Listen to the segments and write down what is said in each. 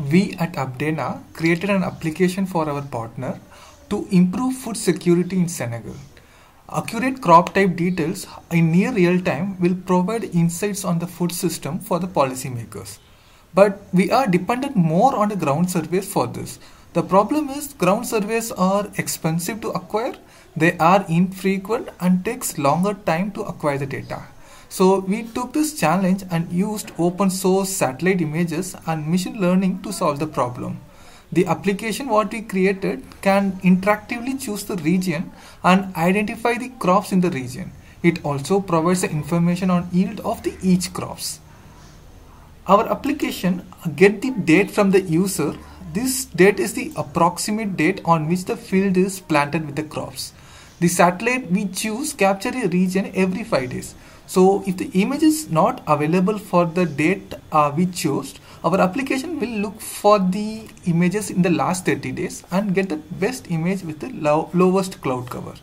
We at Abdena created an application for our partner to improve food security in Senegal. Accurate crop type details in near real time will provide insights on the food system for the policymakers. But we are dependent more on the ground surveys for this. The problem is ground surveys are expensive to acquire, they are infrequent and takes longer time to acquire the data. So we took this challenge and used open source satellite images and machine learning to solve the problem. The application what we created can interactively choose the region and identify the crops in the region. It also provides the information on yield of the each crops. Our application get the date from the user. This date is the approximate date on which the field is planted with the crops. The satellite we choose capture a region every 5 days. So if the image is not available for the date we chose, our application will look for the images in the last 30 days and get the best image with the lowest cloud cover.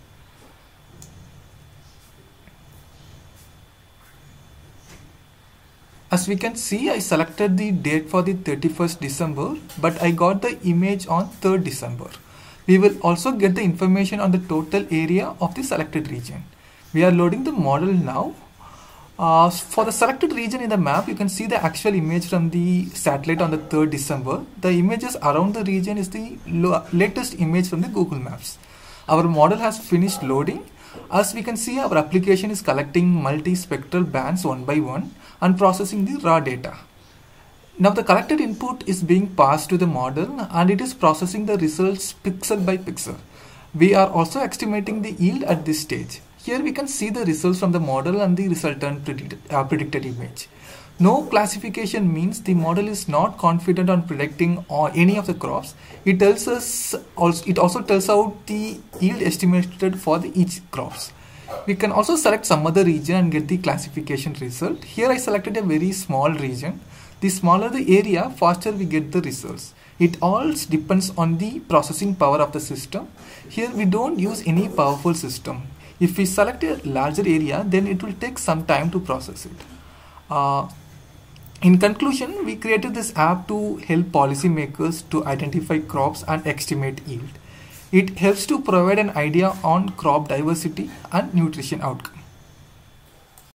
As we can see, I selected the date for the 31st December, but I got the image on 3rd December. We will also get the information on the total area of the selected region. We are loading the model now. For the selected region in the map, you can see the actual image from the satellite on the 3rd December. The images around the region is the latest image from the Google Maps. Our model has finished loading. As we can see, our application is collecting multispectral bands one by one and processing the raw data. Now the collected input is being passed to the model and it is processing the results pixel by pixel. We are also estimating the yield at this stage. Here we can see the results from the model and the resultant predicted image. No classification means the model is not confident on predicting any of the crops. It also tells out the yield estimated for each crops. We can also select some other region and get the classification result. Here I selected a very small region. The smaller the area, faster we get the results. It all depends on the processing power of the system. Here we don't use any powerful system. If we select a larger area, then it will take some time to process it. In conclusion, we created this app to help policymakers to identify crops and estimate yield. It helps to provide an idea on crop diversity and nutrition outcomes.